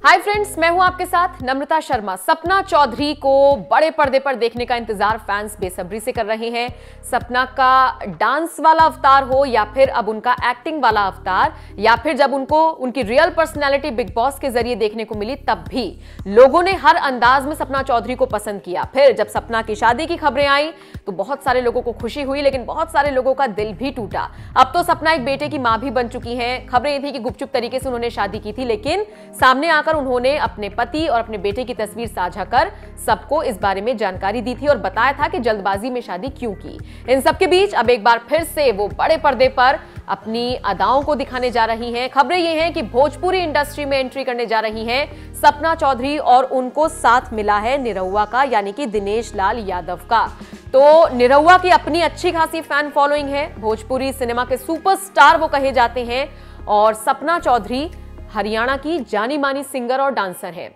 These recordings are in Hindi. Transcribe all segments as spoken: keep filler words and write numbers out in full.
हाय फ्रेंड्स, मैं हूं आपके साथ नम्रता शर्मा। सपना चौधरी को बड़े पर्दे पर देखने का इंतजार फैंस बेसब्री से कर रहे हैं। सपना का डांस वाला अवतार हो या फिर अब उनका एक्टिंग वाला अवतार, या फिर जब उनको उनकी रियल पर्सनैलिटी बिग बॉस के जरिए देखने को मिली, तब भी लोगों ने हर अंदाज में सपना चौधरी को पसंद किया। फिर जब सपना की शादी की खबरें आई तो बहुत सारे लोगों को खुशी हुई, लेकिन बहुत सारे लोगों का दिल भी टूटा। अब तो सपना एक बेटे की मां भी बन चुकी हैं। खबरें ये थी कि गुपचुप तरीके से उन्होंने शादी की थी, लेकिन सामने आकर उन्होंने अपने पति और अपने बेटे की तस्वीर साझा कर सबको इस बारे में जानकारी दी थी और बताया था कि जल्दबाजी में शादी क्यों की। इन सबके बीच अब एक बार फिर से वो बड़े पर्दे पर अपनी अदाओं को दिखाने जा रही हैं। खबरें ये हैं कि भोजपुरी इंडस्ट्री में एंट्री करने जा रही हैं सपना चौधरी, और उनको साथ मिला है निरहुआ का, यानी कि दिनेश लाल यादव का। तो निरहुआ की अपनी अच्छी खासी फैन फॉलोइंग है, भोजपुरी सिनेमा के सुपरस्टार वो कहे जाते हैं, और सपना चौधरी हरियाणा की जानी मानी सिंगर और डांसर है।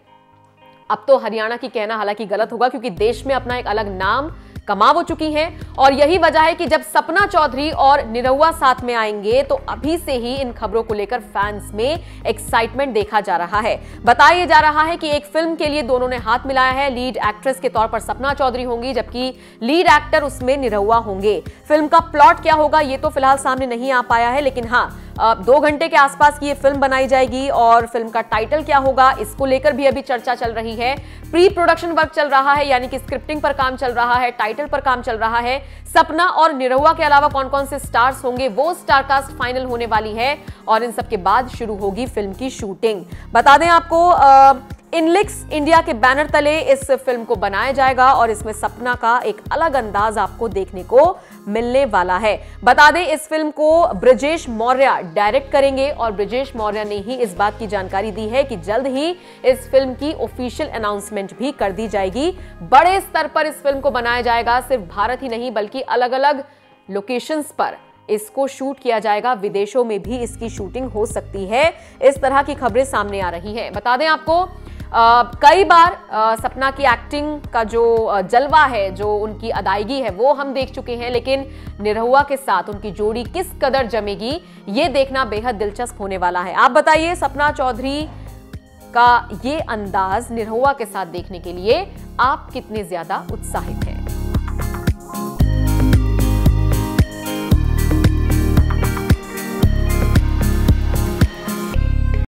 अब तो हरियाणा की कहना हालांकि गलत होगा, क्योंकि देश में अपना एक अलग नाम कमा वो चुकी हैं, और यही वजह है कि जब सपना चौधरी और निरहुआ साथ में आएंगे तो अभी से ही इन खबरों को लेकर फैंस में एक्साइटमेंट देखा जा रहा है। बताया जा रहा है कि एक फिल्म के लिए दोनों ने हाथ मिलाया है। लीड एक्ट्रेस के तौर पर सपना चौधरी होंगी, जबकि लीड एक्टर उसमें निरहुआ होंगे। फिल्म का प्लॉट क्या होगा ये तो फिलहाल सामने नहीं आ पाया है, लेकिन हाँ, दो घंटे के आसपास की ये फिल्म बनाई जाएगी, और फिल्म का टाइटल क्या होगा इसको लेकर भी अभी चर्चा चल रही है। प्री प्रोडक्शन वर्क चल रहा है, यानी कि स्क्रिप्टिंग पर काम चल रहा है, टाइटल पर काम चल रहा है। सपना और निरहुआ के अलावा कौन कौन से स्टार्स होंगे वो स्टारकास्ट फाइनल होने वाली है, और इन सबके बाद शुरू होगी फिल्म की शूटिंग। बता दें आपको, आ, इनलिक्स इंडिया के बैनर तले इस फिल्म को बनाया जाएगा, और इसमें सपना का एक अलग अंदाज आपको देखने को मिलने वाला है। बता दें, इस फिल्म को ब्रजेश मौर्य डायरेक्ट करेंगे, और ब्रजेश मौर्य ने ही इस बात की जानकारी दी है कि जल्द ही इस फिल्म की ऑफिशियल अनाउंसमेंट भी कर दी जाएगी। बड़े स्तर पर इस फिल्म को बनाया जाएगा, सिर्फ भारत ही नहीं बल्कि अलग अलग लोकेशंस पर इसको शूट किया जाएगा। विदेशों में भी इसकी शूटिंग हो सकती है, इस तरह की खबरें सामने आ रही हैं। बता दें आपको, Uh, कई बार uh, सपना की एक्टिंग का जो uh, जलवा है, जो उनकी अदायगी है, वो हम देख चुके हैं, लेकिन निरहुआ के साथ उनकी जोड़ी किस कदर जमेगी ये देखना बेहद दिलचस्प होने वाला है। आप बताइए, सपना चौधरी का ये अंदाज निरहुआ के साथ देखने के लिए आप कितने ज्यादा उत्साहित हैं?